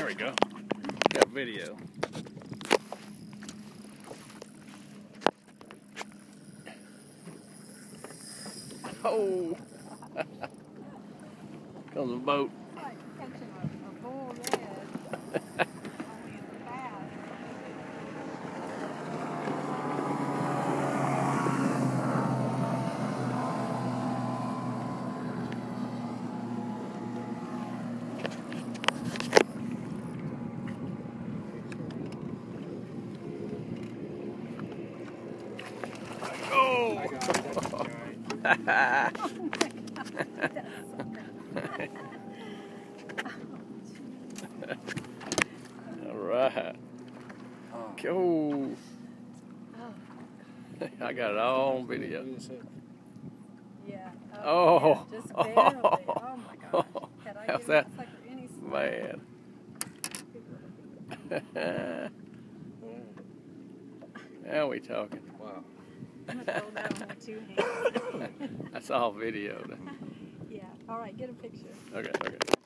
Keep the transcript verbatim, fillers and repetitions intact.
we go. Got video. Oh! Comes a boat. It's like catching a, a bull red. Only it's fast. Oh! I got it. That's all right. Oh my God. All right. Oh. Go. Oh. I got it all on video. Yeah. Oh. Yeah, just barely. Oh my gosh. Had I How's given that? sucker any slack, Man. Now we talking. Wow. I'm gonna throw that on with two hands. That's all video. Yeah. All right. Get a picture. Okay, okay.